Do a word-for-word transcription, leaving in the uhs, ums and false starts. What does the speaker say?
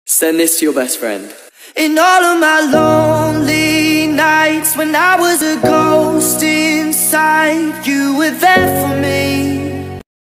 Send this to your best friend. In all of my lonely nights, when I was a ghost inside, you were there for me.